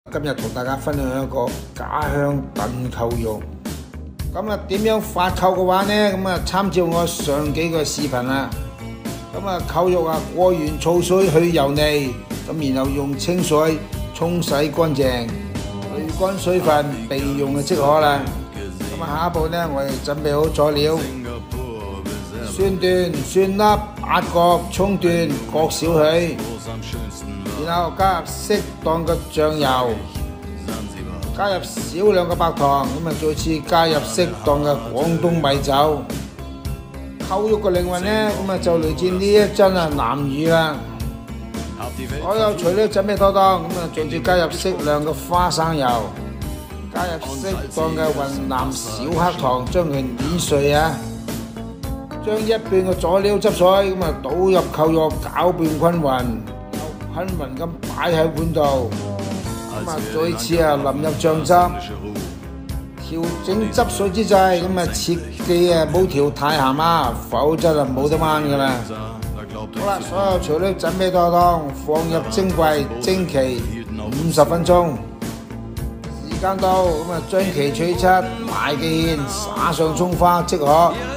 今日同大家分享一個家鄉燉扣肉。咁啊，點樣發扣嘅話呢？咁啊，參照我上幾個視頻啦。咁啊，扣肉啊，過完醋水去油膩，咁然後用清水沖洗乾淨，濾乾水分，備用就即可啦。咁啊，下一步呢，我哋準備好佐料，蒜段、蒜粒、八角、葱段各少許，然後加入適當嘅醬油，加入少量嘅白糖，咁啊再次加入適當嘅廣東米酒。扣肉嘅靈魂呢，咁啊就嚟自呢一樽啊南乳啦。所有材料準備妥當，咁啊再次加入適量嘅花生油，加入適當嘅雲南小黑糖，將佢碾碎啊。將一半嘅佐料汁水咁啊倒入扣肉，攪拌均勻，均勻咁擺喺碗度。咁啊再次啊淋入醬汁，調整汁水之際，咁啊切記啊冇調太鹹啊，否則啊冇得掹㗎啦。好啦，所有材料準備妥當，放入蒸櫃蒸期50分鐘。時間到，咁啊將其取出，大嘅芡，灑上葱花即可。